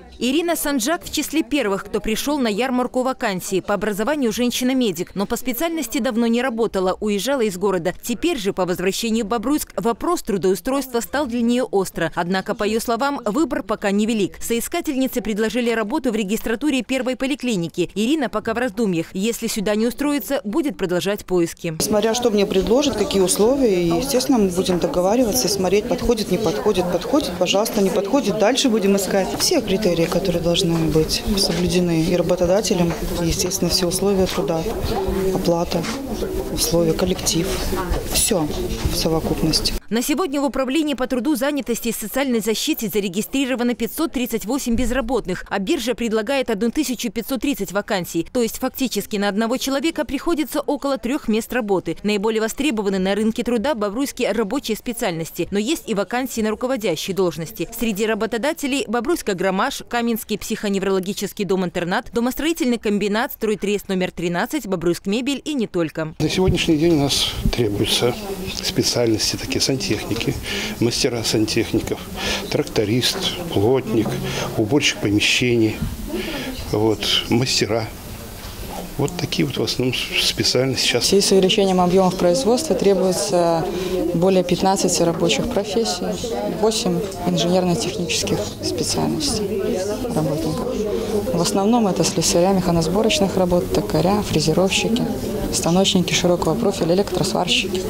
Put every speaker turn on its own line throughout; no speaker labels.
Ирина Санджак в числе первых, кто пришел на ярмарку вакансий. По образованию женщина-медик, но по специальности давно не работала, уезжала из города. Теперь же, по возвращению в Бобруйск, вопрос трудоустройства стал для нее остро. Однако, по ее словам, выбор пока невелик. Соискательницы предложили работу в регистратуре первой поликлиники. Ирина пока в раздумьях. Если сюда не устроится, будет продолжать поиски.
Смотря что мне предложат, какие условия, и, естественно, мы будем договариваться и смотреть, подходит, не подходит. Подходит, пожалуйста, не подходит. Дальше будем искать все критерии, которые должны быть соблюдены и работодателем, и, естественно, все условия труда, оплата, условия, коллектив. Все в совокупности.
На сегодня в Управлении по труду, занятости и социальной защите зарегистрировано 538 безработных, а биржа предлагает 1530 вакансий. То есть фактически на одного человека приходится около 3 мест работы. Наиболее востребованы на рынке труда бобруйские рабочие специальности, но есть и вакансии на руководящие должности. Среди работодателей – Бобруйск-Агромаш, Каменский психоневрологический дом-интернат, домостроительный комбинат, стройтрест номер 13, Бобруйск-мебель и не только.
На сегодняшний день у нас требуются специальности такие: сантехники, мастера сантехников, тракторист, плотник, уборщик помещений, мастера. Вот такие в основном специальности сейчас.
В связи с увеличением объемов производства требуется более 15 рабочих профессий, 8 инженерно-технических специальностей работников. В основном это слесаря механосборочных работ, токаря, фрезеровщики, станочники широкого профиля, электросварщики,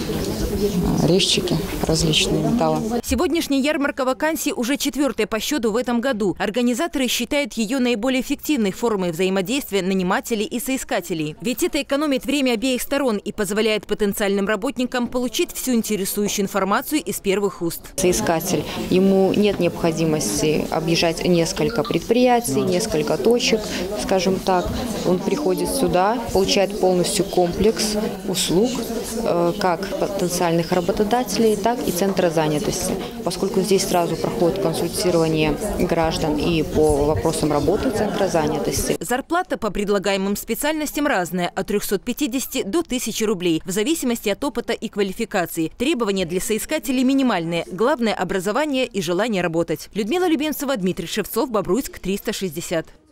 резчики, различные металлы.
Сегодняшняя ярмарка вакансий уже 4-я по счету в этом году. Организаторы считают ее наиболее эффективной формой взаимодействия нанимателей и соискателей. Ведь это экономит время обеих сторон и позволяет потенциальным работникам получить всю интересующую информацию из первых уст.
Соискатель, ему нет необходимости объезжать несколько предприятий, несколько точек, скажем так. Он приходит сюда, получает полностью комплекс услуг, как потенциальных работодателей, так и центра занятости. Поскольку здесь сразу проходит консультирование граждан и по вопросам работы центра занятости.
Зарплата по предлагаемым специальностям разная – от 350 до 1000 рублей, в зависимости от опыта и квалификации. Требования для соискателей минимальные. Главное – образование и желание работать. Людмила Любенцева, Дмитрий Шевцов, Бобруйск, 360.